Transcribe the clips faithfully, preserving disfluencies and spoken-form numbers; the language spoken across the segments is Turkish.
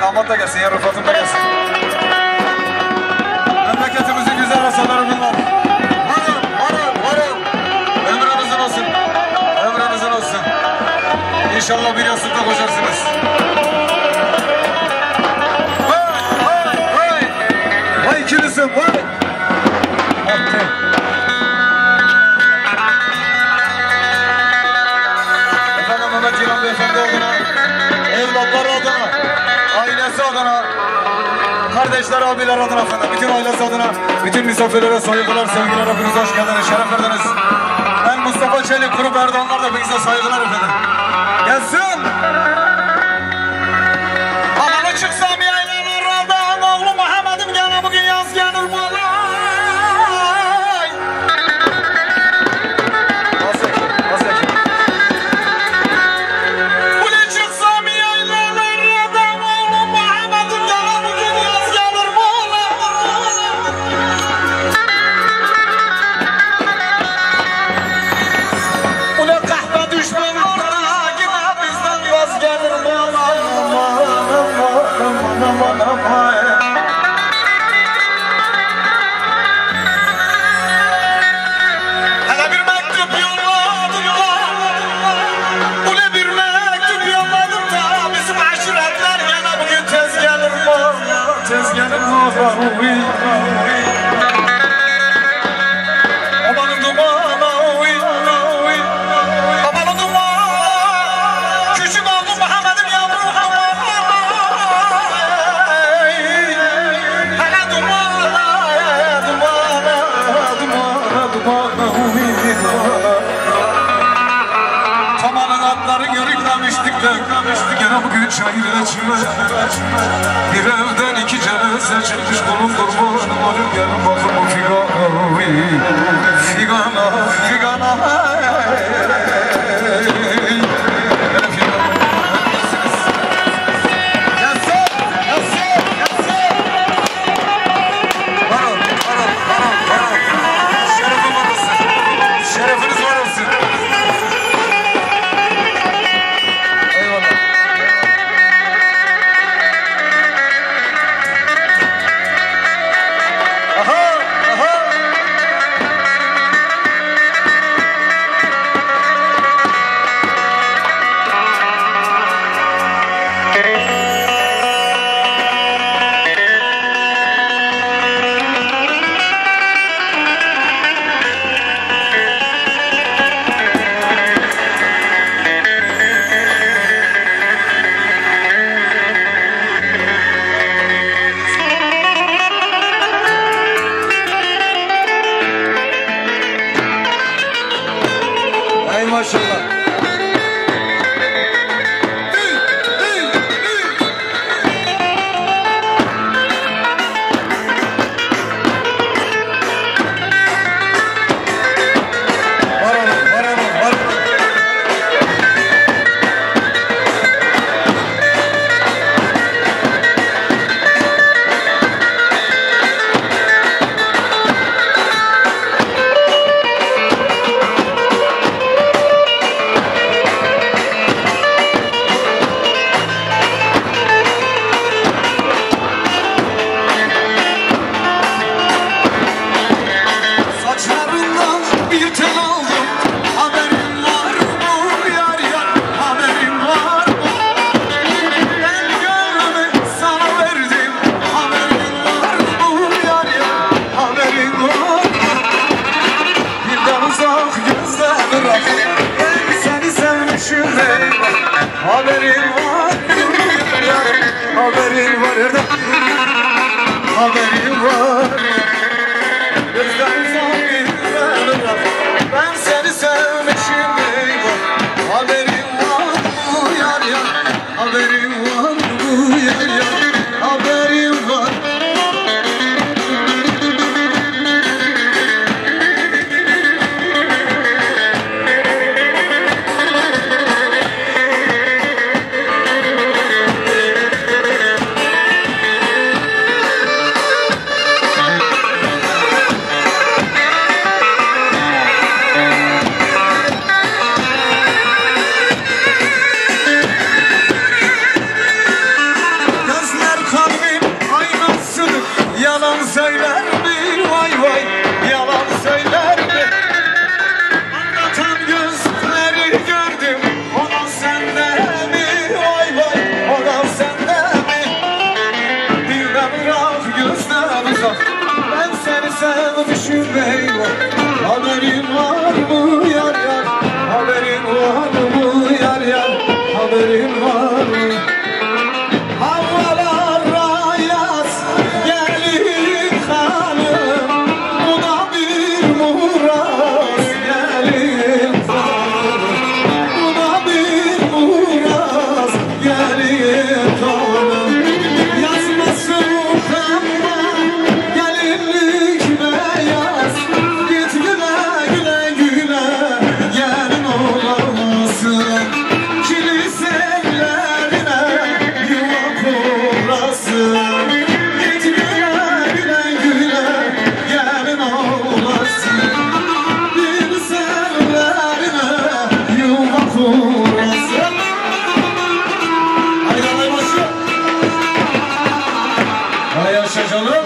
damat da gelsin, ya Rıfat'ım da gelsin. Memleketimizin güzel rasaları bunlar. Varım, varım, varım. Ömrünüzün olsun. Ömrünüzün olsun. İnşallah bir yastıkta koşarsınız. Vay, vay, vay. Vay ikilisin, vay. Efendim Mehmet Cihan Beyefendi adına, evlatları adına, ailesi adına, kardeşler, abiler adına efendim, bütün ailesi adına, bütün misafirlere saygılar, sevgiler, hepiniz hoş geldiniz, şeref verdiniz. Ben Mustafa Çelik, Grup Erdoğanlar da hepinize saygılar efendim. Gelsin! Havalı çıksam yaylalardan, oğlum Muhammed'im gene bugün yaz gelir malay. Nasıl ki, nasıl ki? Ule çıksam yaylalardan, oğlum Muhammed'im gene bugün yaz gelir malay. Ule kahve düşmanlara yine bizden vaz gelir malay. Aman aman aman. Hele bir mektup yolladım da, ule bir mektup yolladım da, bizim aşiretler gene bugün tez gelir malay. Tez gelir malay. Amanın dumana uy, uy. Amanın dumana, küçük oğlum Muhammed'im yavrum aman. Hele dumana, dumana, dumana, dumana uy. Tamanın atları yörüklemiştik de, gene bugün çayır içime. Bir evden iki cenaze çıkmış, kulun kurbanı varım, gelin bakın bu figana uy. Figana, figana, Yansın, yansın, yansın. Varın, varın, varın, varın. Şerefim var olsun. Şerefiniz var olsun. Eyvallah. Aha, aha. Ey maşallah. Var oğlum, var oğlum, var. Saçlarından bir tel aldım, haberim var mı yar yar, haberim var mı? Ben gönlümü sana verdim, haberin var mı yar yar, haberin var mı? Bir de uzak gözle bırak, ben seni sevmişim eyvah, haberin var mı yar, haberin var yar, haberin var. Gözden uzak bırak, ben seni sevmişim eyvah, haberin var mı yar yar, haberin var mı yar yar, haberin var. söyler mi? Vay vay yalan söyler mi? Anlatan gözleri gördüm, o da sende mi? Vay vay o da sende mi? Birden bırak gözden uzak, ben seni sen düşünme eyvah. Haberin var mı yar yar? Haberin var mı yar yar? Haberin var mı? Havalara yaz gelin hanım, bu da bir muraz gelin hanım, bu da bir muraz gelin hanım. Yazmasın pembe gelinlik beyaz, git güle güle güle gelin olamazsın. Kiliselerine yuva kurasın, git güle güle güle gelin olasın. Kiliselerine yuva kurasın. Haydi alay başı. Hay yaşa canım.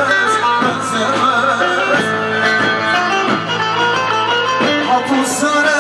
Sana